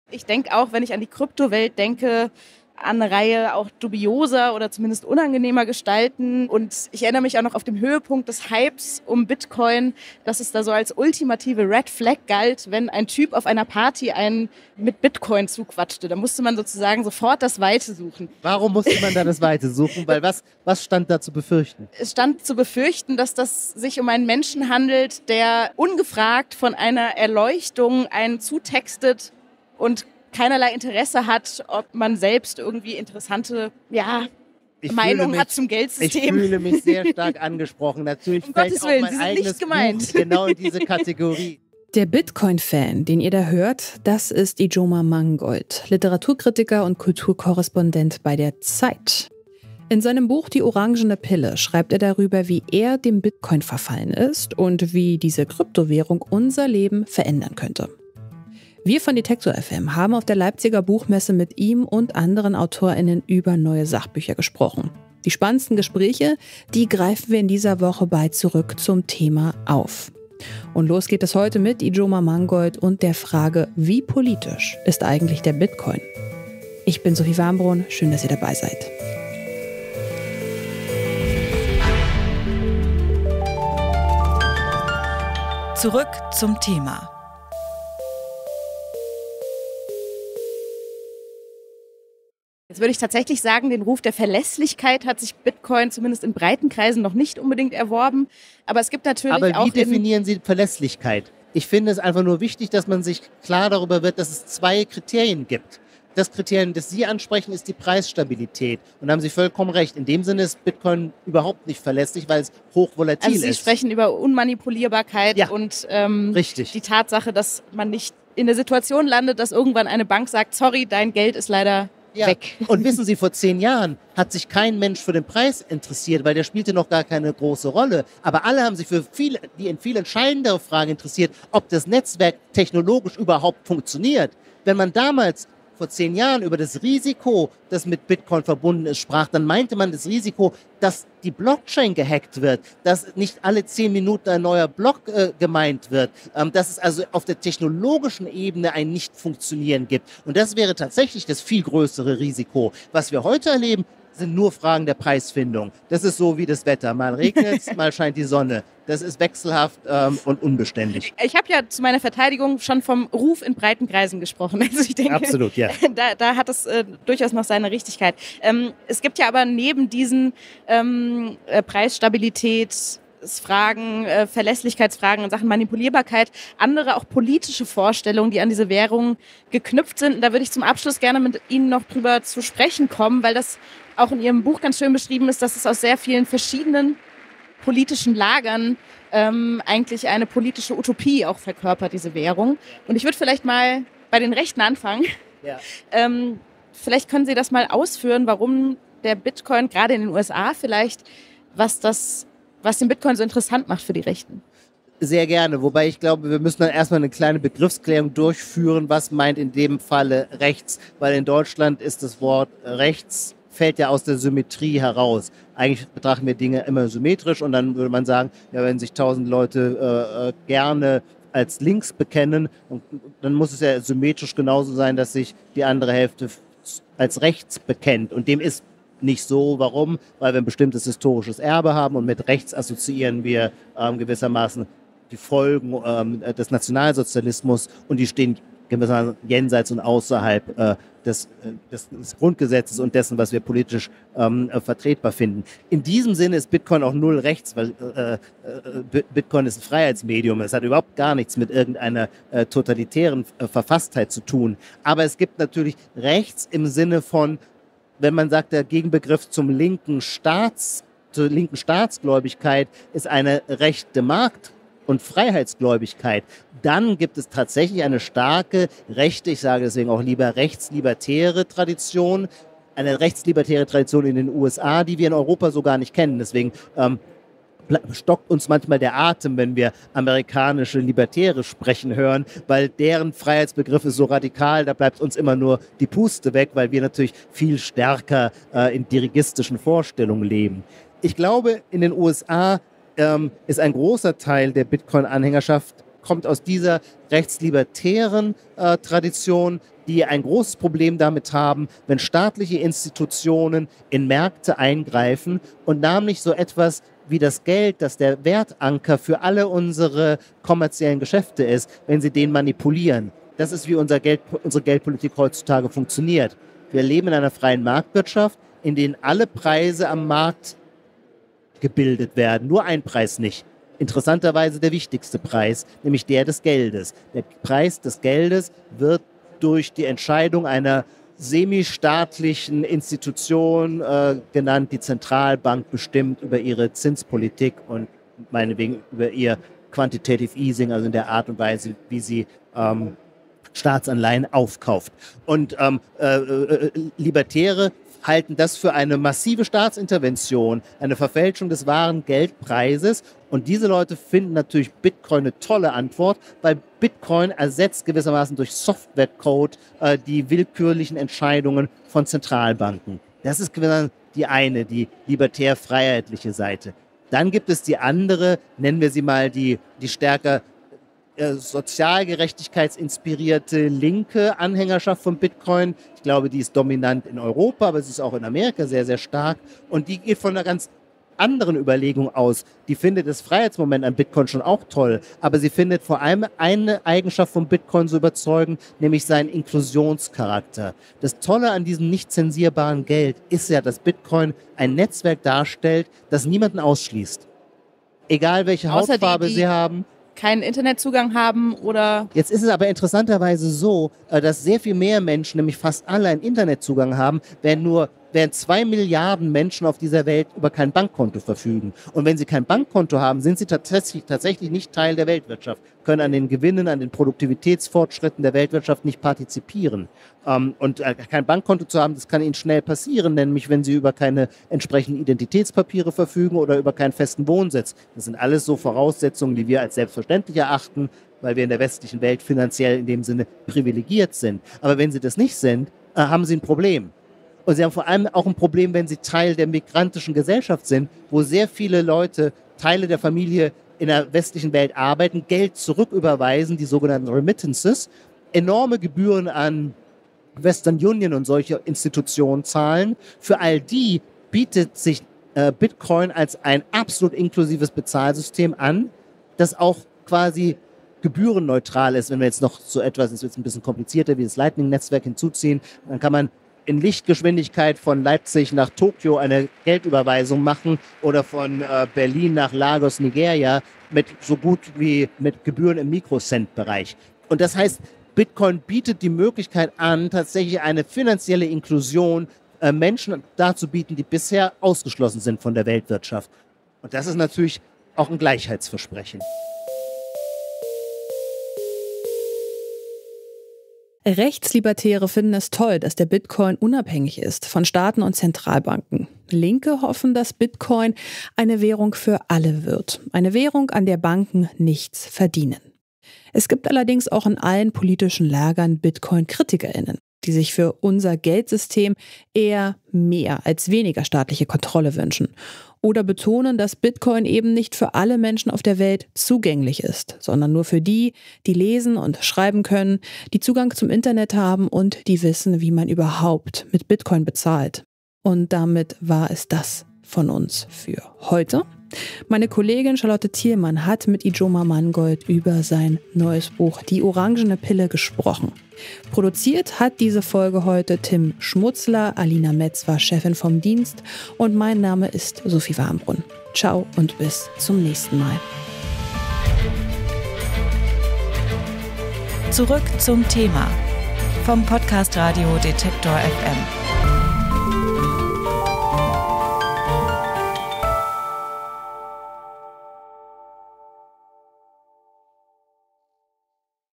Ich denke auch, wenn ich an die Kryptowelt denke, an eine Reihe auch dubioser oder zumindest unangenehmer Gestalten. Und ich erinnere mich auch noch auf dem Höhepunkt des Hypes um Bitcoin, dass es da so als ultimative Red Flag galt, wenn ein Typ auf einer Party einen mit Bitcoin zuquatschte. Da musste man sozusagen sofort das Weite suchen. Warum musste man da das Weite suchen? Weil was stand da zu befürchten? Es stand zu befürchten, dass das sich um einen Menschen handelt, der ungefragt von einer Erleuchtung einen zutextet und keinerlei Interesse hat, ob man selbst irgendwie interessante Meinung hat zum Geldsystem. Ich fühle mich sehr stark angesprochen. Natürlich um fällt Gottes auch Willen, mein Sie sind eigenes nicht gemeint. Buch genau in diese Kategorie. Der Bitcoin-Fan, den ihr da hört, das ist Ijoma Mangold, Literaturkritiker und Kulturkorrespondent bei der Zeit. In seinem Buch Die orangene Pille schreibt er darüber, wie er dem Bitcoin verfallen ist und wie diese Kryptowährung unser Leben verändern könnte. Wir von Detektor FM haben auf der Leipziger Buchmesse mit ihm und anderen AutorInnen über neue Sachbücher gesprochen. Die spannendsten Gespräche, die greifen wir in dieser Woche bei Zurück zum Thema auf. Und los geht es heute mit Ijoma Mangold und der Frage, wie politisch ist eigentlich der Bitcoin? Ich bin Sophie Warmbrunn, schön, dass ihr dabei seid. Zurück zum Thema. Jetzt würde ich tatsächlich sagen, den Ruf der Verlässlichkeit hat sich Bitcoin zumindest in breiten Kreisen noch nicht unbedingt erworben. Aber es gibt natürlich auch... Aber wie definieren Sie Verlässlichkeit? Ich finde es einfach nur wichtig, dass man sich klar darüber wird, dass es zwei Kriterien gibt. Das Kriterium, das Sie ansprechen, ist die Preisstabilität. Und da haben Sie vollkommen recht. In dem Sinne ist Bitcoin überhaupt nicht verlässlich, weil es hochvolatil ist. Also Sie sprechen über Unmanipulierbarkeit und richtig. Die Tatsache, dass man nicht in der Situation landet, dass irgendwann eine Bank sagt, sorry, dein Geld ist leider weg. Und wissen Sie, vor 10 Jahren hat sich kein Mensch für den Preis interessiert, weil der spielte noch gar keine große Rolle. Aber alle haben sich für viel entscheidendere Fragen interessiert, ob das Netzwerk technologisch überhaupt funktioniert. Wenn man damals vor 10 Jahren über das Risiko, das mit Bitcoin verbunden ist, sprach, dann meinte man das Risiko, dass die Blockchain gehackt wird, dass nicht alle 10 Minuten ein neuer Block gemeint wird, dass es also auf der technologischen Ebene ein Nicht-Funktionieren gibt. Und das wäre tatsächlich das viel größere Risiko. Was wir heute erleben, sind nur Fragen der Preisfindung. Das ist so wie das Wetter. Mal regnet es, mal scheint die Sonne. Das ist wechselhaft und unbeständig. Ich habe ja zu meiner Verteidigung schon vom Ruf in breiten Kreisen gesprochen. Also ich denke, absolut, ja. Da hat es durchaus noch seine Richtigkeit. Es gibt ja aber neben diesen Preisstabilitätsfragen, Verlässlichkeitsfragen in Sachen Manipulierbarkeit, andere auch politische Vorstellungen, die an diese Währung geknüpft sind. Und da würde ich zum Abschluss gerne mit Ihnen noch drüber zu sprechen kommen, weil das auch in Ihrem Buch ganz schön beschrieben ist, dass es aus sehr vielen verschiedenen politischen Lagern eigentlich eine politische Utopie auch verkörpert, diese Währung. Und ich würde vielleicht mal bei den Rechten anfangen. Ja. Vielleicht können Sie das mal ausführen, warum der Bitcoin, gerade in den USA vielleicht, was den Bitcoin so interessant macht für die Rechten. Sehr gerne, wobei ich glaube, wir müssen dann erstmal eine kleine Begriffsklärung durchführen, was meint in dem Falle rechts, weil in Deutschland ist das Wort rechts fällt ja aus der Symmetrie heraus. Eigentlich betrachten wir Dinge immer symmetrisch und dann würde man sagen, ja, wenn sich 1000 Leute gerne als links bekennen, dann muss es ja symmetrisch genauso sein, dass sich die andere Hälfte als rechts bekennt. Und dem ist nicht so. Warum? Weil wir ein bestimmtes historisches Erbe haben und mit rechts assoziieren wir gewissermaßen die Folgen des Nationalsozialismus und die stehen gewissermaßen jenseits und außerhalb des Grundgesetzes und dessen, was wir politisch vertretbar finden. In diesem Sinne ist Bitcoin auch null rechts, weil Bitcoin ist ein Freiheitsmedium. Es hat überhaupt gar nichts mit irgendeiner totalitären Verfasstheit zu tun. Aber es gibt natürlich rechts im Sinne von, wenn man sagt, der Gegenbegriff zur linken Staatsgläubigkeit ist eine rechte Markt- und Freiheitsgläubigkeit, dann gibt es tatsächlich eine starke rechte, ich sage deswegen auch lieber rechtslibertäre Tradition, eine rechtslibertäre Tradition in den USA, die wir in Europa so gar nicht kennen. Deswegen stockt uns manchmal der Atem, wenn wir amerikanische Libertäre sprechen hören, weil deren Freiheitsbegriff ist so radikal, da bleibt uns immer nur die Puste weg, weil wir natürlich viel stärker in dirigistischen Vorstellungen leben. Ich glaube, in den USA ist ein großer Teil der Bitcoin-Anhängerschaft kommt aus dieser rechtslibertären Tradition, die ein großes Problem damit haben, wenn staatliche Institutionen in Märkte eingreifen und namentlich so etwas wie das Geld, das der Wertanker für alle unsere kommerziellen Geschäfte ist, wenn sie den manipulieren. Das ist, wie unsere Geldpolitik heutzutage funktioniert. Wir leben in einer freien Marktwirtschaft, in denen alle Preise am Markt gebildet werden, nur ein Preis nicht. Interessanterweise der wichtigste Preis, nämlich der des Geldes. Der Preis des Geldes wird durch die Entscheidung einer semistaatlichen Institution, genannt die Zentralbank, bestimmt über ihre Zinspolitik und meinetwegen über ihr Quantitative Easing, also in der Art und Weise, wie sie Staatsanleihen aufkauft. Und Libertäre halten das für eine massive Staatsintervention, eine Verfälschung des wahren Geldpreises. Und diese Leute finden natürlich Bitcoin eine tolle Antwort, weil Bitcoin ersetzt gewissermaßen durch Softwarecode die willkürlichen Entscheidungen von Zentralbanken. Das ist die eine, die libertär-freiheitliche Seite. Dann gibt es die andere, nennen wir sie mal die stärker sozialgerechtigkeitsinspirierte linke Anhängerschaft von Bitcoin. Ich glaube, die ist dominant in Europa, aber sie ist auch in Amerika sehr, sehr stark. Und die geht von einer ganz anderen Überlegung aus. Die findet das Freiheitsmoment an Bitcoin schon auch toll, aber sie findet vor allem eine Eigenschaft von Bitcoin so überzeugend, nämlich seinen Inklusionscharakter. Das Tolle an diesem nicht zensierbaren Geld ist ja, dass Bitcoin ein Netzwerk darstellt, das niemanden ausschließt. Egal welche Hautfarbe sie haben. Keinen Internetzugang haben oder... Jetzt ist es aber interessanterweise so, dass sehr viel mehr Menschen, nämlich fast alle, einen Internetzugang haben, während 2 Milliarden Menschen auf dieser Welt über kein Bankkonto verfügen. Und wenn sie kein Bankkonto haben, sind sie tatsächlich nicht Teil der Weltwirtschaft, können an den Gewinnen, an den Produktivitätsfortschritten der Weltwirtschaft nicht partizipieren. Und kein Bankkonto zu haben, das kann ihnen schnell passieren, nämlich wenn sie über keine entsprechenden Identitätspapiere verfügen oder über keinen festen Wohnsitz. Das sind alles so Voraussetzungen, die wir als selbstverständlich erachten, weil wir in der westlichen Welt finanziell in dem Sinne privilegiert sind. Aber wenn sie das nicht sind, haben sie ein Problem. Und sie haben vor allem auch ein Problem, wenn sie Teil der migrantischen Gesellschaft sind, wo sehr viele Leute, Teile der Familie in der westlichen Welt arbeiten, Geld zurücküberweisen, die sogenannten Remittances, enorme Gebühren an Western Union und solche Institutionen zahlen. Für all die bietet sich Bitcoin als ein absolut inklusives Bezahlsystem an, das auch quasi gebührenneutral ist. Wenn wir jetzt noch so etwas, ist jetzt ein bisschen komplizierter, wie das Lightning-Netzwerk hinzuziehen, dann kann man in Lichtgeschwindigkeit von Leipzig nach Tokio eine Geldüberweisung machen oder von Berlin nach Lagos, Nigeria, mit so gut wie mit Gebühren im Mikrocent-Bereich. Und das heißt, Bitcoin bietet die Möglichkeit an, tatsächlich eine finanzielle Inklusion Menschen darzubieten, die bisher ausgeschlossen sind von der Weltwirtschaft. Und das ist natürlich auch ein Gleichheitsversprechen. Rechtslibertäre finden es toll, dass der Bitcoin unabhängig ist von Staaten und Zentralbanken. Linke hoffen, dass Bitcoin eine Währung für alle wird. Eine Währung, an der Banken nichts verdienen. Es gibt allerdings auch in allen politischen Lagern Bitcoin-KritikerInnen, die sich für unser Geldsystem eher mehr als weniger staatliche Kontrolle wünschen. Oder betonen, dass Bitcoin eben nicht für alle Menschen auf der Welt zugänglich ist, sondern nur für die, die lesen und schreiben können, die Zugang zum Internet haben und die wissen, wie man überhaupt mit Bitcoin bezahlt. Und damit war es das von uns für heute. Meine Kollegin Charlotte Thielmann hat mit Ijoma Mangold über sein neues Buch Die orangene Pille gesprochen. Produziert hat diese Folge heute Tim Schmutzler, Alina Metz war Chefin vom Dienst und mein Name ist Sophie Warmbrunn. Ciao und bis zum nächsten Mal. Zurück zum Thema vom Podcast Radio Detektor FM.